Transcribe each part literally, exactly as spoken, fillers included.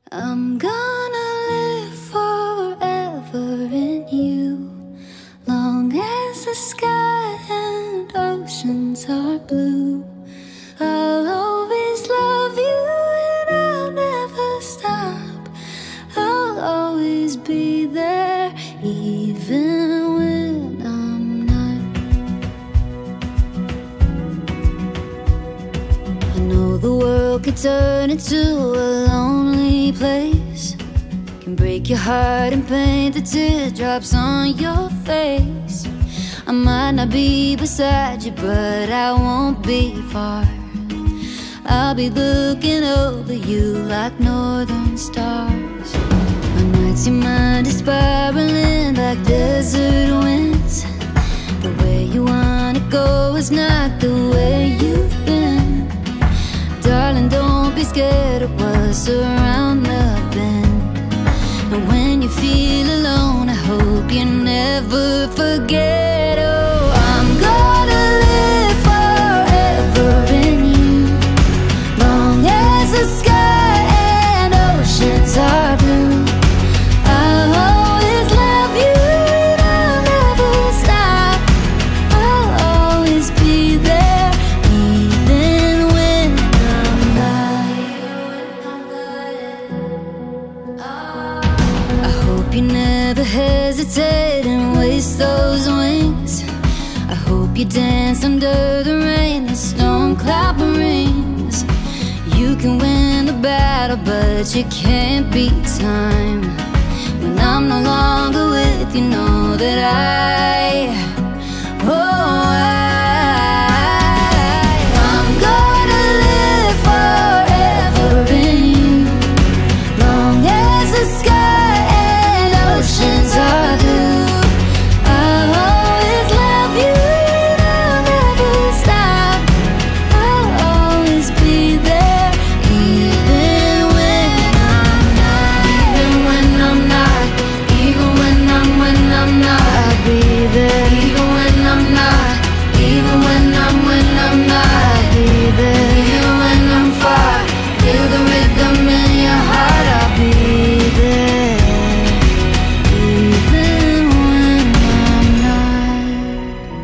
I'm gonna live forever in you, long as the sky and oceans are blue. I'll always love you and I'll never stop. I'll always be there, even when I'm not. I know the world could turn into a lonely place, can break your heart and paint the teardrops on your face. I might not be beside you, but I won't be far. I'll be looking over you like northern stars. On nights your mind is spiraling like desert winds. The way you wanna go is not the way you've been. Darling, don't be scared of what's around the bend. And when you feel alone, I hope you never forget. Oh, I'm gonna live forever in you, long as the sky and oceans are blue. I'll always love you and I'll never stop. I'll always be there, even when I'm not. I hope you never hesitate and waste those wings. I hope you dance under the rain, the storm cloud rings. You can win the battle, but you can't beat time. When I'm no longer with you, know that I, oh I, I'm gonna live forever in you, long as the sky and oceans are blue. I'll always love you and I'll never stop. I'll always be there, even when I'm not. Even when I'm not. Even when I'm, when I'm not. I'll be there. Even when I'm not. Even when I'm, when I'm not. I'll be there. Even when I'm far. Feel the rhythm in your heart. I'll be there, even when I'm not.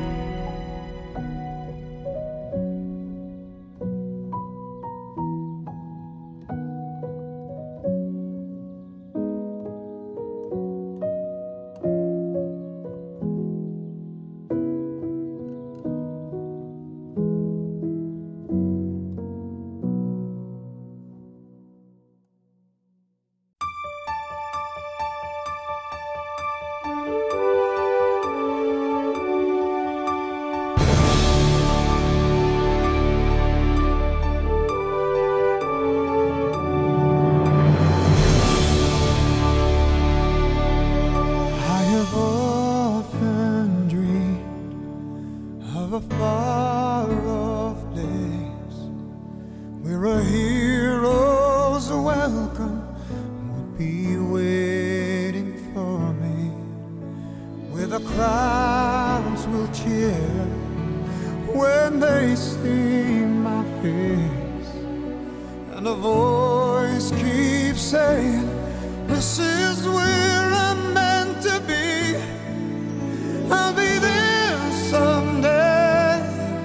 I have often dreamed of a far-off place where a hero's welcome would be waiting for me, where the crowds will cheer when they see my face, and a voice keeps saying, this is where I'm meant to be. I'll be there someday.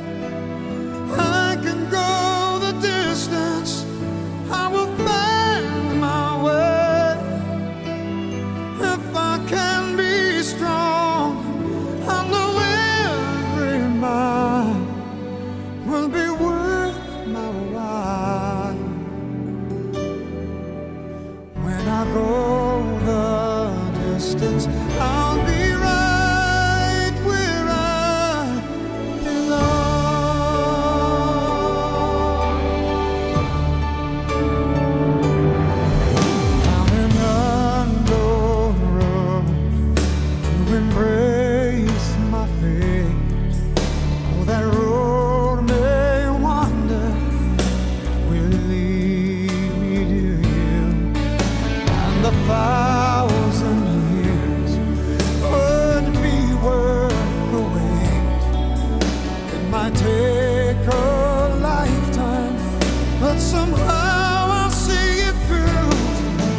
I can go the distance. I will find my way. If I can be strong, I know every mile will be worth my while. When I go the distance, I'll be right where I belong. I'm an unknown road to embrace my fate. Oh, that road may wander, it will lead me to you. And the thousand years would be worth the wait. It might take a lifetime, but somehow I'll see it through.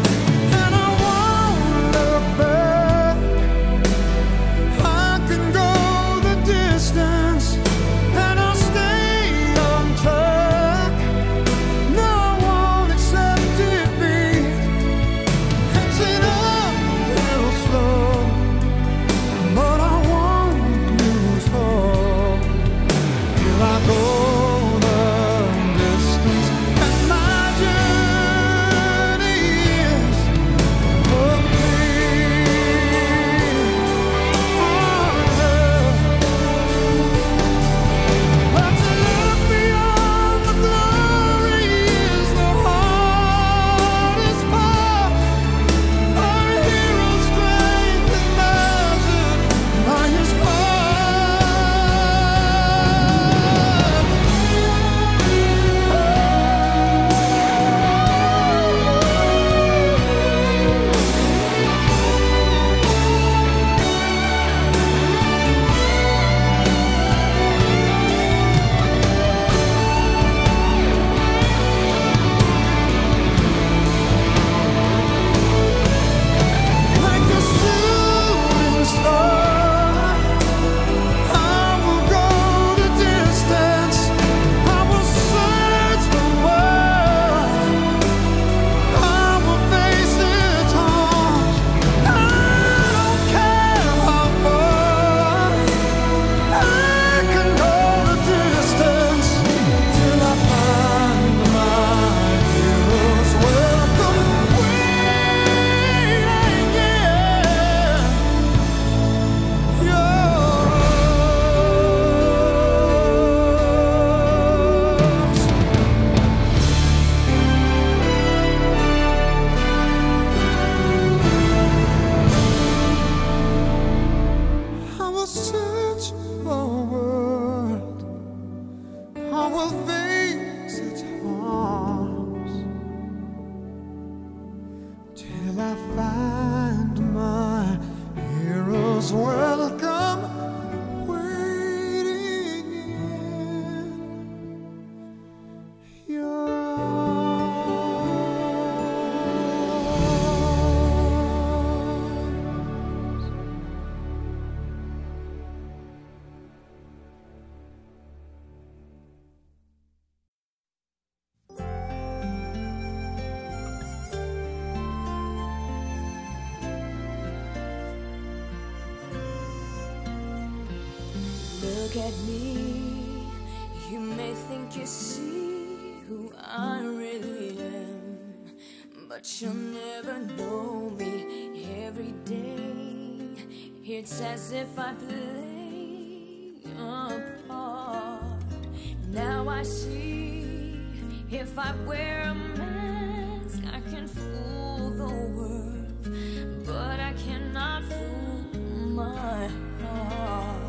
look at me, you may think you see who I really am, but you'll never know me. Every day it's as if I play a part. Now I see, if I wear a mask, I can fool the world, but I cannot fool my heart.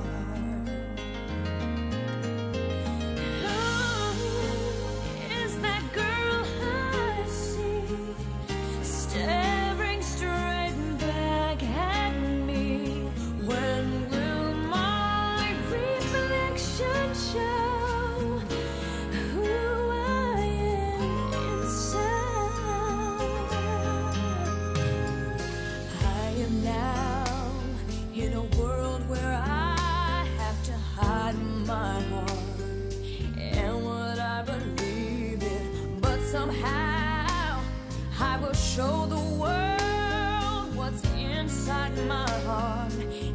Show the world what's inside my heart.